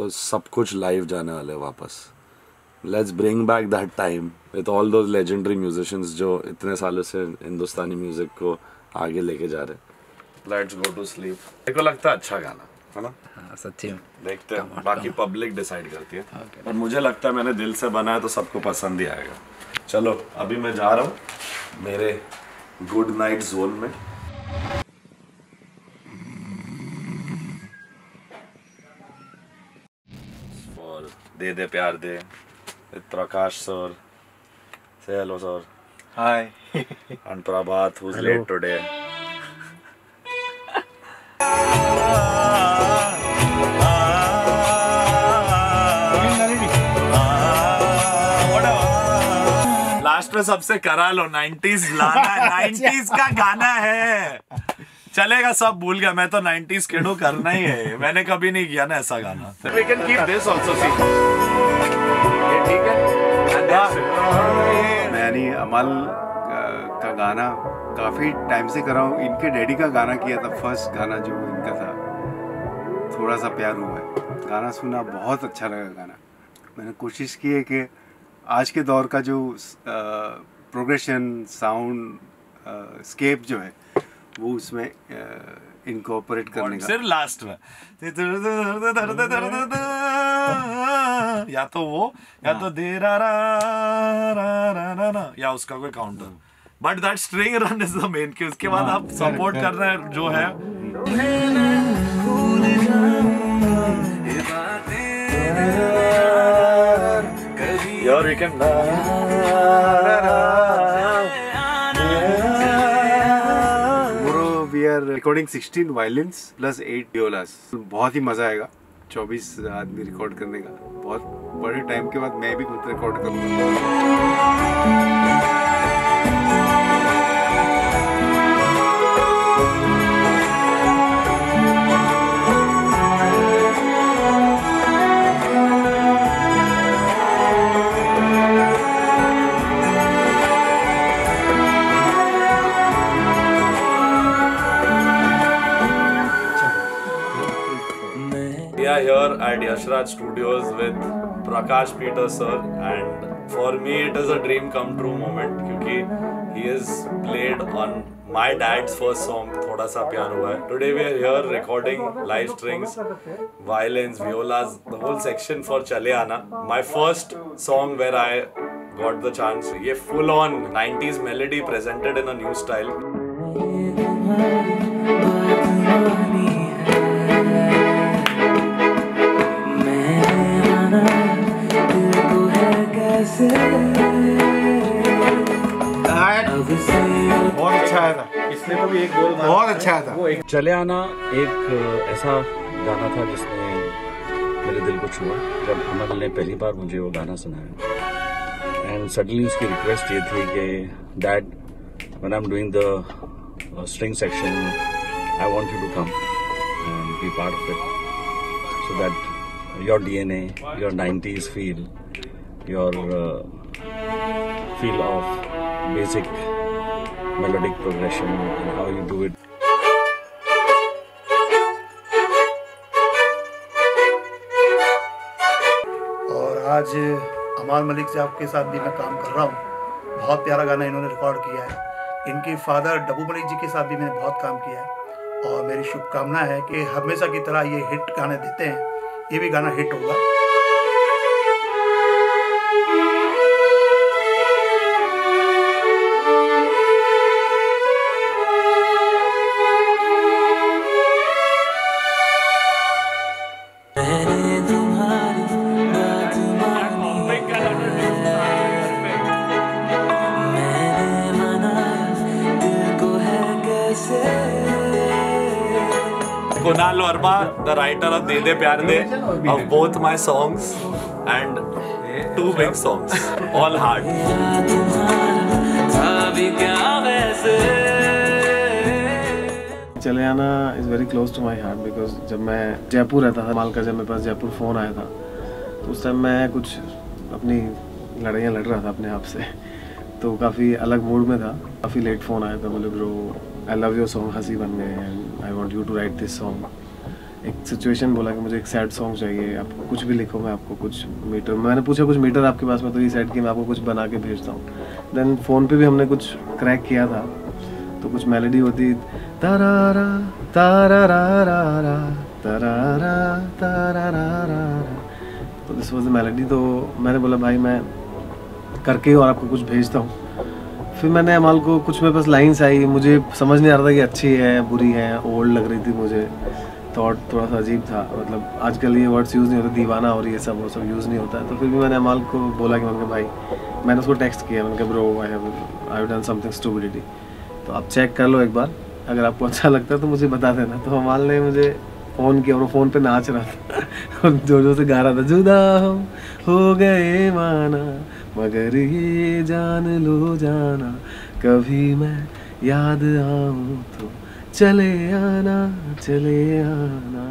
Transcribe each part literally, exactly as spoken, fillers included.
सब कुछ लाइव जाने वाले हैं वापस। Let's bring back that time with all those legendary musicians जो इतने सालों से हिंदुस्तानी म्यूजिक को आगे लेके जा रहे हैं। Let's go to sleep. मेरे को लगता है अच्छा गाना है ना? हाँ सच्ची में। देखते हैं, बाकी पब्लिक डिसाइड करती है। okay. और मुझे लगता है मैंने दिल से बनाया तो सबको पसंद ही आएगा। चलो अभी मैं जा रहा हूँ मेरे गुड नाइट जोन में। और दे दे प्यार दे Prakash sir, say hello sir. Hi. And Prabhat, who's hello. Late today. Last में सबसे करा लो, नाइंटीज़ लाना, नाइंटीज़ का गाना है, चलेगा, सब भूल गया। मैं तो नाइंटीज़ किड हूँ, करना ही है, मैंने कभी नहीं किया ना ऐसा गाना। We can keep this also, see. ये ठीक है? मैंने अमल का गाना काफ़ी टाइम से कर रहा हूँ। इनके डैडी का गाना किया था, फर्स्ट गाना जो इनका था, थोड़ा सा प्यार हुआ है। गाना सुना, बहुत अच्छा लगा गाना। मैंने कोशिश की है कि आज के दौर का जो प्रोग्रेशन साउंड स्केप जो है वो उसमें इनकॉर्पोरेट करने का। सिर्फ लास्ट में या तो वो या तो दे रा रा रा रा या उसका कोई counter, but that string run is the main key. उसके बाद आप सपोर्ट कर रहे हैं जो है। यार we can we are recording sixteen violins plus eight violas. बहुत ही मजा आएगा चौबीस आदमी रिकॉर्ड करने का। बहुत बड़े टाइम के बाद मैं भी खुद रिकॉर्ड करूँगा। Here at Yashraj Studios with Prakash Peter sir, and for me it is a dream come true moment क्योंकि he has played on my dad's first song Thoda Sa Pyar Hua Hai. Today we are here recording live strings, violins, violas, the whole section for Chale Aana, my first song where I got the chance. ये full on nineties melody presented in a new style. बहुत अच्छा आया था, इसने तो भी एक गोल मारा, बहुत अच्छा आया था। चले आना एक ऐसा गाना था जिसने मेरे दिल को छुआ जब अमल ने पहली बार मुझे वो गाना सुनाया। एंड सडनली उसकी रिक्वेस्ट ये थी कि dad, when I am doing the string section, I want you to come and be part of it, so that your DNA, your nineties feel, your feel of basic melodic progression and how you do it. और आज अमाल मलिक साहब के साथ भी मैं काम कर रहा हूँ। बहुत प्यारा गाना इन्होंने रिकॉर्ड किया है। इनके फादर डब्बू मलिक जी के साथ भी मैंने बहुत काम किया है और मेरी शुभकामना है कि हमेशा की तरह ये हिट गाने देते हैं, ये भी गाना हिट होगा। Kunal Verma, the writer of De De Pyar De, of both my songs, and two big songs, all hard. चले आना is very close to my heart because जब मैं जयपुर रहता था, माल का जब मेरे पास जयपुर फ़ोन आया था तो उस टाइम मैं कुछ अपनी लड़ाइयाँ लड़ रहा था अपने आप से, तो काफ़ी अलग मूड में था। काफ़ी लेट फ़ोन आया था, बोले bro I love your song हंसी बन गए and I want you to write this song एक सिचुएशन बोला कि मुझे एक सैड सॉन्ग चाहिए, आप कुछ भी लिखो, मैं आपको कुछ मीटर, मैंने पूछा कुछ मीटर आपके पास में, तो ये सेट कि मैं आपको कुछ बना के भेजता हूँ। देन फ़ोन पे भी हमने कुछ क्रैक किया था, तो कुछ मेलोडी होती तारारा तारारा तारारा तारारा, तो दिस वाज द मेलोडी। तो मैंने बोला भाई मैं करके और आपको कुछ भेजता हूँ। फिर मैंने अमाल को, कुछ मेरे पास लाइन्स आई, मुझे समझ नहीं आ रहा था कि अच्छी है बुरी है, ओल्ड लग रही थी मुझे, थॉट थोड़ा सा अजीब था, मतलब आजकल ये वर्ड्स यूज़ नहीं होते, दीवाना और ये सब वो सब यूज़ नहीं होता है। तो फिर भी मैंने अमाल को बोला कि मैंने भाई, मैंने उसको टेक्स्ट किया, मैंने कहा bro I have I have done something stupidity, तो आप चेक कर लो एक बार, अगर आपको अच्छा लगता है तो मुझे बता देना। तो अमाल ने मुझे फ़ोन किया और वो फ़ोन पे नाच रहा था और जोर जोर से गा रहा था, जुदा हम हो गए माना मगर ये जान लो जाना, कभी मैं याद आऊँ तो चले आना चले आना।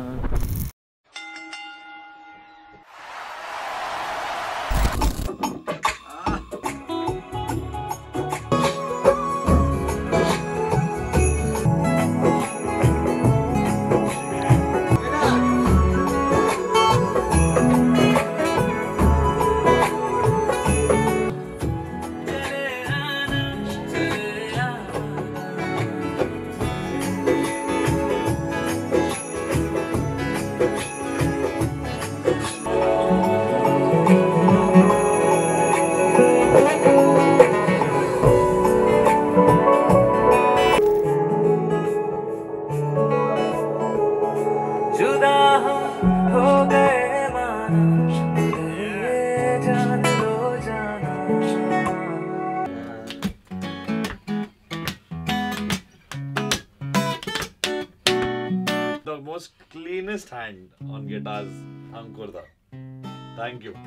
The most cleanest hand on guitars, Ankurda. Thank you.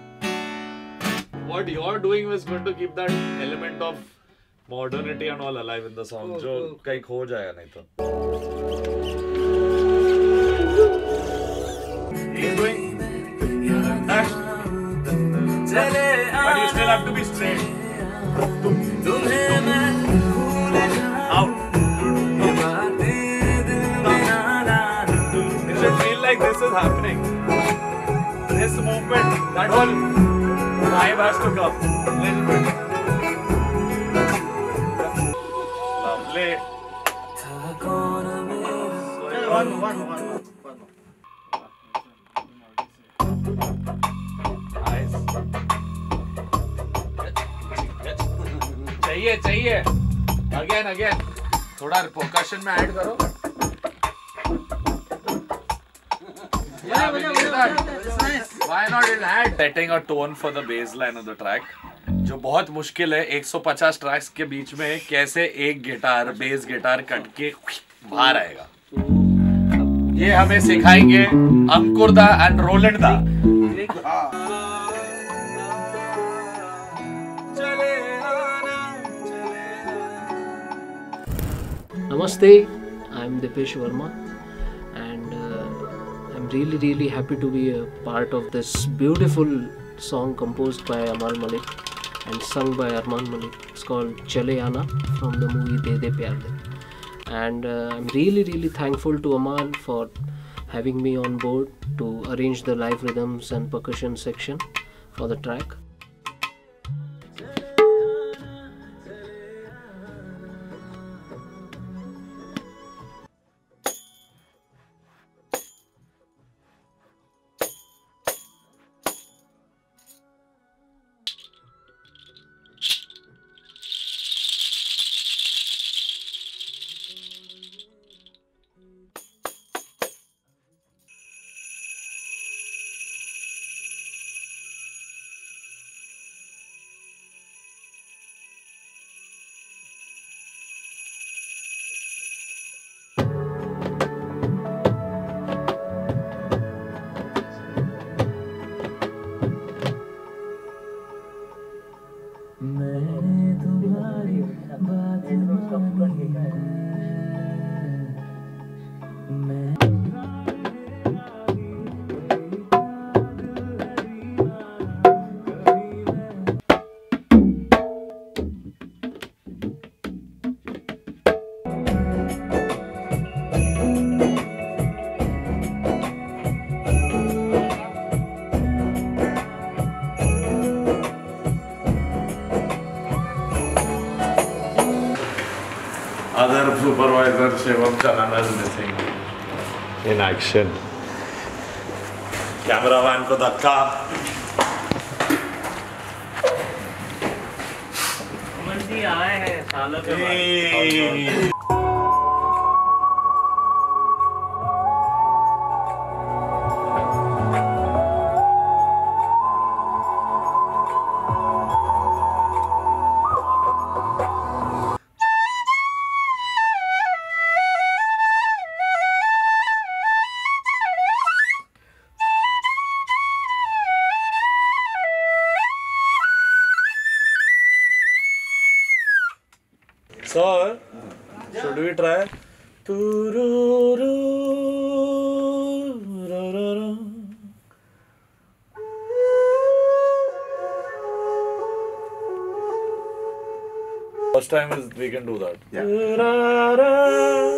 What you're doing is going to keep that element of modernity and all alive in the song, जो कहीं खो जाएगा नहीं तो. He's doing that, but you still have to be straight. Out. It should feel like this is happening. This movement, that whole vibe has to come. Little bit. Lovely. One, one, one, one. Nice. चाहिए चाहिए. Again, again. थोड़ा percussion में add करो. Yeah, we need that. Why not in add? Setting a tone for the bass line of the track, जो बहुत मुश्किल है. एक सौ पचास ट्रैक्स के बीच में कैसे एक गिटार, बेस गिटार कट के बाहर आएगा, ये हमें सिखाएंगे अंकुरदा एंड रोलंडदा. Namaste, I'm Dipesh Verma, and uh, I'm really really happy to be a part of this beautiful song composed by Amal Malik and sung by Arman Malik. It's called Chale Aana from the movie De De Pyar De. And uh, I'm really really thankful to Amal for having me on board to arrange the live rhythms and percussion section for the track. supervisor Shivam Chanana is missing in action. Cameraman को धक्का. मंडी आए हैं सालों के बाद. So, should we try? First time is we can do that. Yeah.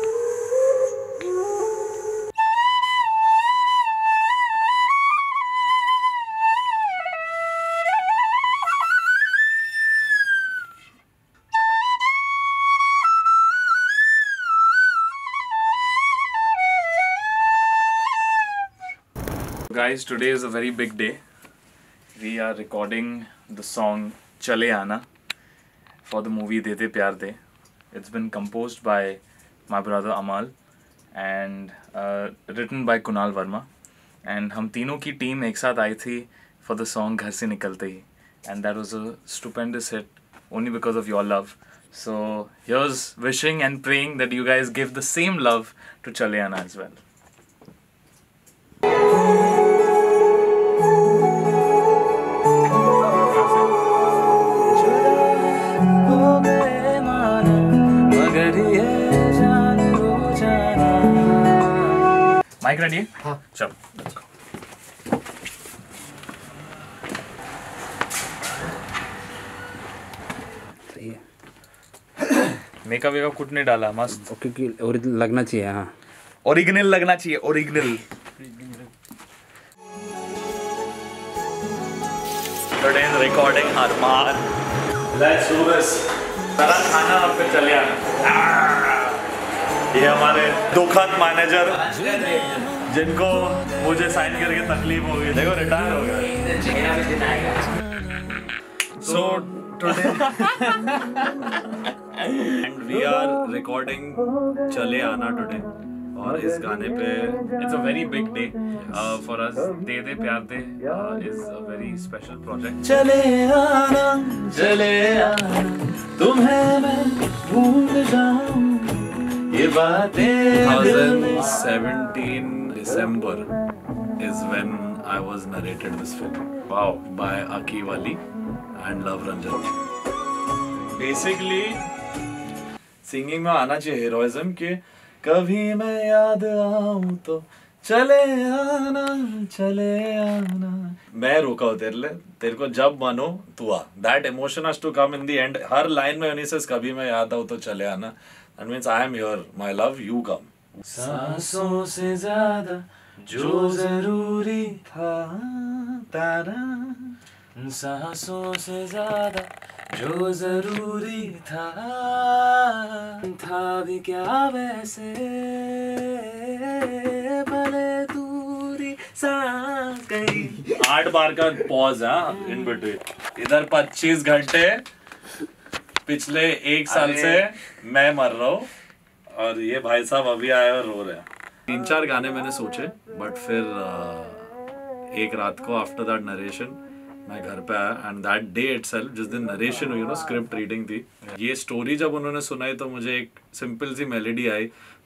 Guys, today is a very big day. We are recording the song Chale Aana for the movie De De Pyar De. It's been composed by my brother Amal and uh, written by Kunal Verma. And हम तीनों की team एक साथ आई थी for the song घर से निकलते ही. And that was a stupendous hit only because of your love. So here's wishing and praying that you guys give the same love to Chale Aana as well. Mic ready? हाँ. चलो, let's go. सही है. Makeup wake up कुछ नहीं डाला, मस्त. क्योंकि original लगना चाहिए. हाँ. ओरिजिनल लगना चाहिए, original. Today's recording Arman. Let's do this. सारा खाना अब पे चले आना. ये हमारे दुखद मैनेजर जिनको मुझे साइन करके तकलीफ हो गई. देखो रिटायर हो गया. So today and we are recording Chale Aana today. और इस गाने पे It's a very big day uh, for us. De De Pyar De uh, is a very special project. चले आना चले आना तुम्हें मैं भूल जाऊं ये बातें. twenty seventeen December is when I was narrated this film. Wow, by Aki Wali and Love Ranjan. Basically singing में आना चाहिए heroism के. कभी मैं याद आऊं तो चले आना चले आना. मैं रुका हूँ तेरे लिए, तेरे को जब मानो तू आ. That emotion has to come in the end. हर लाइन में when he says कभी मैं याद आऊं तो चले आना, that means I am here, my love, you come. सांसों से ज्यादा जो जरूरी था तारा, सांसों से ज्यादा जो जरूरी था था भी क्या वैसे भले दूरी सा कहीं. आठ बार का पॉज है इन बिटवीन. इधर पच्चीस घंटे पिछले एक साल से मैं मर रहा हूँ और ये भाई साहब अभी आए और रो रहे हैं. तीन चार गाने मैंने सोचे बट फिर एक रात को आफ्टर दैट नरेशन मैं घर पे आया एंड दैट डे इटसेल्फ जिस दिन नरेशन हुई ना, स्क्रिप्ट रीडिंग थी, ये स्टोरी जब उन्होंने सुनाई तो मुझे एक सिंपल सी मेलोडी आई.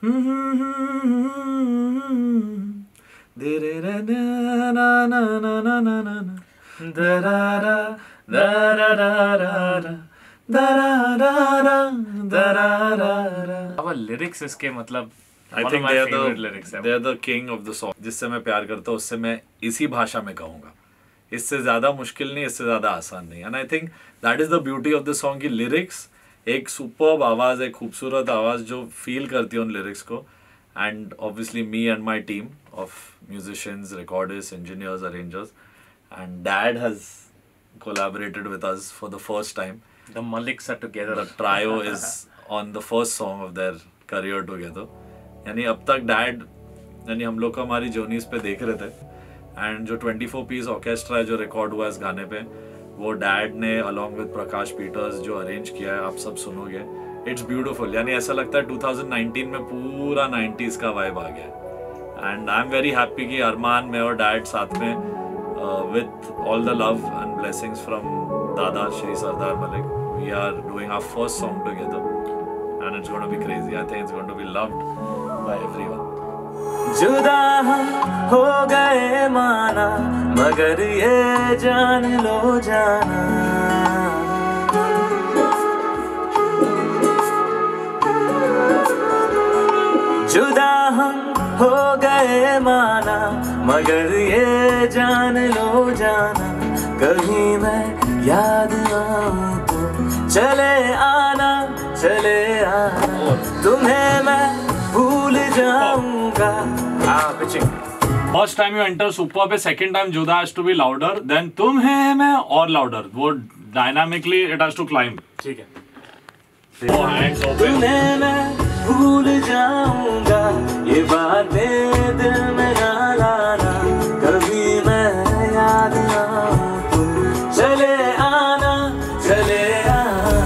अब लिरिक्स इसके मतलब I think they are the they are the king of the song. जिससे मैं प्यार करता हूँ उससे मैं इसी भाषा में कहूँगा. इससे ज़्यादा मुश्किल नहीं, इससे ज़्यादा आसान नहीं. And I think that is the beauty of the song की lyrics एक superb आवाज़, एक खूबसूरत आवाज़ जो feel करती है उन lyrics को. And obviously me and my team of musicians, recordists, engineers, arrangers, and Dad has collaborated with us for the first time. The Maliks are together. The trio is on the first song of their career together. यानी अब तक dad यानी हम लोग को हमारी journeys पे देख रहे थे, एंड जो ट्वेंटी फोर पीस ऑर्केस्ट्रा है जो रिकॉर्ड हुआ इस गाने पे, वो डैड ने अलॉन्ग विद प्रकाश पीटर्स जो अरेंज किया है, आप सब सुनोगे, इट्स ब्यूटीफुल. यानी ऐसा लगता है ट्वेंटी नाइनटीन में पूरा नाइंटीज़ का वाइब आ गया. And I am very happy कि अरमान, मैं और डैड साथ में with all the love and blessings from dada Shri Sardar Malik, we are doing our first song together, and it's going to be crazy. I think it's going to be loved by everyone. जुदा हम हो गए माना, मगर ये जान लो जाना, जुदा हम हो गए माना, मगर ये जान लो जाना, कभी मैं याद आऊं तो चले आना, चले आना, तुम्हें मैं भूल जाऊंगा. Ah, pitching. First time you enter super पे, second time जुदा has to be louder, then तुम है मैं और louder. वो dynamically it has to climb. ठीक है. वो hands open. तुम्हें मैं भूल जाऊंगा, ये बातें दिल में ना लाना, कभी मैं याद आऊं तो चले आना, चले आना.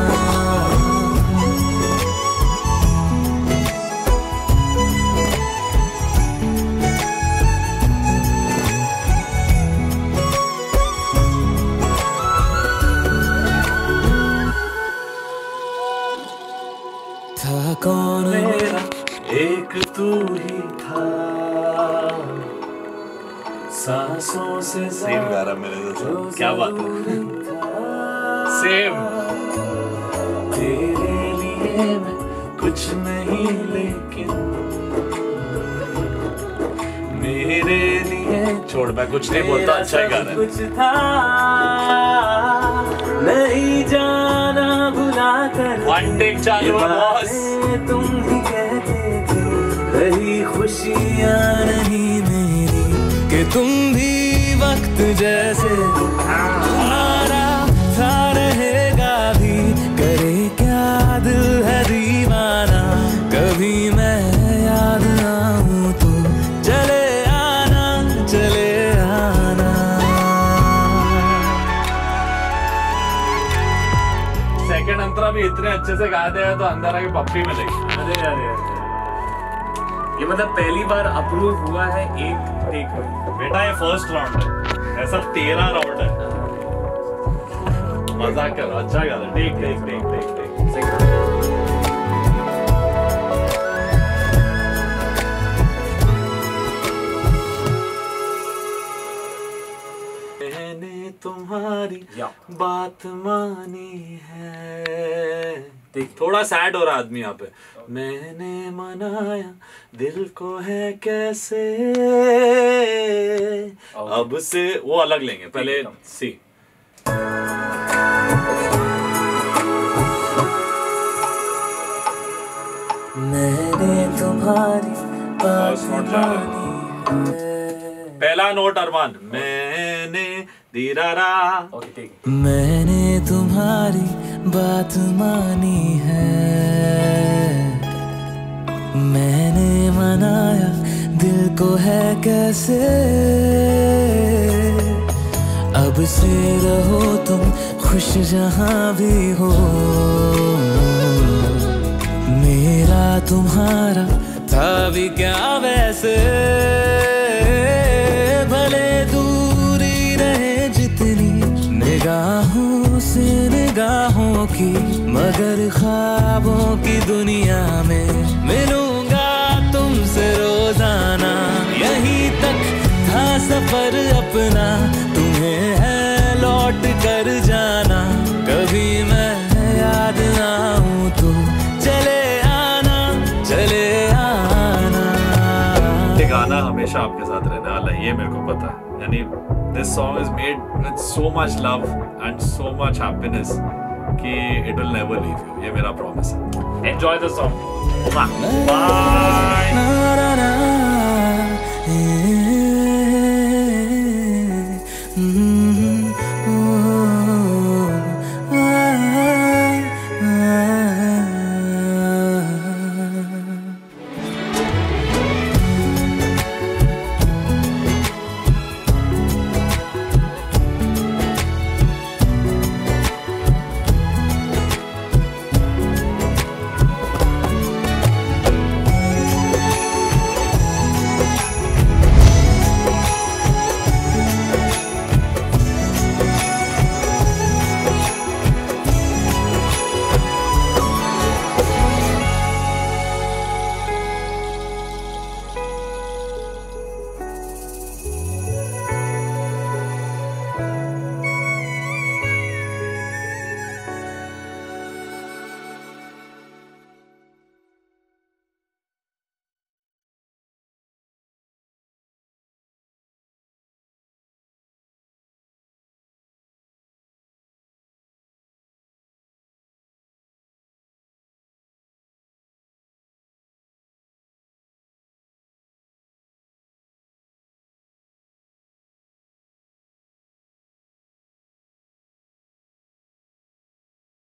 था कौन मेरा, एक तू ही था, सांसों से सेम गा रहा मेरे जैसा. क्या बात है. Same. तेरे लिए मैं कुछ नहीं, लेकिन मेरे लिए छोड़, मैं कुछ नहीं बोलता, अच्छा ही गा रहा है. कुछ था नहीं जाना भुला कर, One take चालू है बॉस. तुम ही कहते थे, रही खुशियाँ नहीं मेरी, कि तुम भी वक्त जैसे हमारा था, रहेगा भी, करे क्या दिल है दीवाना, कभी मैं याद आऊं तो चले आना, चले आना. सेकंड अंतरा भी इतने अच्छे से गा दिया तो अंदर आके पप्पी मिलेगी. अरे अरे ये मतलब पहली बार अप्रूव हुआ है एक टेक में. बेटा ये फर्स्ट राउंड है, ऐसा तेरह राउंड है. मजाक कर, अच्छा गा रहा. Take take take take take. मैंने तुम्हारी बात मानी है. देख थोड़ा सैड हो रहा आदमी यहाँ पे. मैंने मनाया दिल को है कैसे, अब से वो अलग लेंगे, पहले सी. मैंने तुम्हारी बात मानी है. पहला नोट अरमान, मैंने दीरारा. मैंने तुम्हारी बात मानी है, मैंने मनाया दिल को है कैसे, अब से रहो तुम खुश जहां भी हो, मेरा तुम्हारा था भी क्या वैसे, भले दूरी रहे जितनी निगाहों से निगाहों की, मगर ख्वाबों की दुनिया में मिलूंगा तुमसे रोजाना. यहीं तक था सफर अपना, तुम्हें है लौट कर जाना, कभी मैं याद आऊं तो चले आना, चले आना. ये गाना हमेशा आपके साथ रहने वाला है, ये मेरे को पता है. यानी this song is made with so much love and so much happiness कि it will never leave you. ये मेरा promise है. Enjoy the song. Bye.